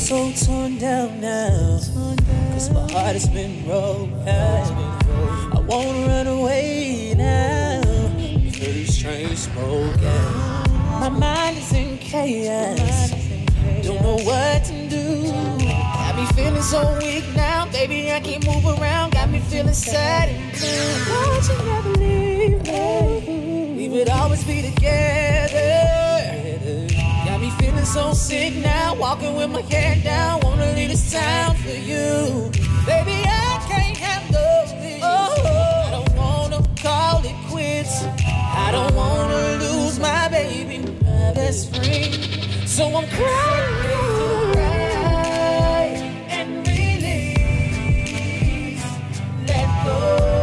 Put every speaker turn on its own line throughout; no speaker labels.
so torn down now, cause my heart has been broken. I wanna run away now, feel these strange smoking. My mind is in chaos, don't know what to do. Got me feeling so weak now, baby, I can't move around. Got me feeling sad and blue. Why'd you never leave me? We would always be together. Got me feeling so sick now, walking with my head down. Wanna leave this town for you, baby, I can't handle this. I don't wanna call it quits. I don't wanna lose my baby, my best friend. So I'm crying and release, let go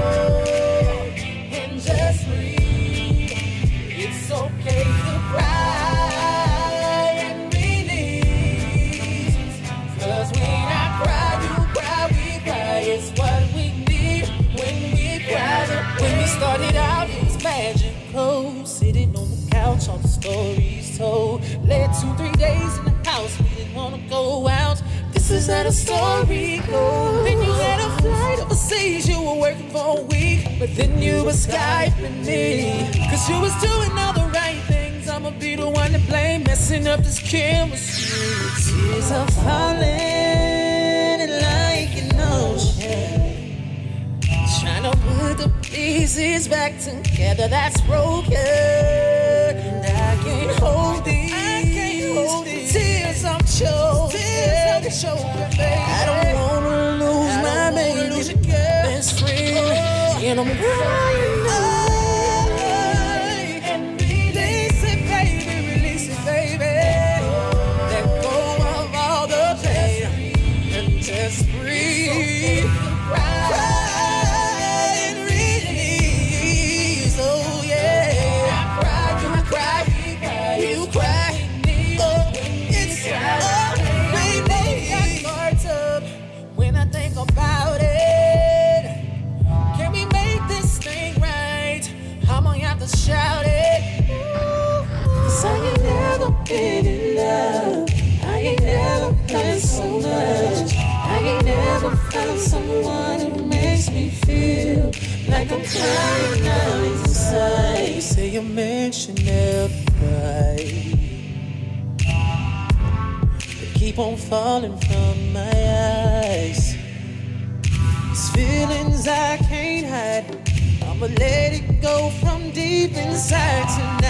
and just breathe. It's okay to cry and release, cause when I cry, you cry, we cry. It's what we need when we cry. When we started out, it was magical, sitting on the couch, all the stories told. Led 2-3 days in the house, we didn't wanna go out. This is how the story goes. Then you had a flight overseas, you were working for a week, but then you were Skyping me, cause you was doing all the right things. I'ma be the one to blame, messing up this chemistry. Tears are falling like an ocean, trying to put the pieces back together that's broken. And I can't hold these tears, I'm choking. I don't wanna lose my baby, best friend, and I'm crying. And release it, baby, release it, baby. Let go of all the pain and just breathe. About it, can we make this thing right? I'm gonna have to shout it, cause I ain't never been in love. I ain't never done so much. I ain't never found someone who makes me feel like I'm crying out inside. You say a man should never cry, but keep on falling from my eyes. These feelings I can't hide, I'ma let it go from deep inside tonight.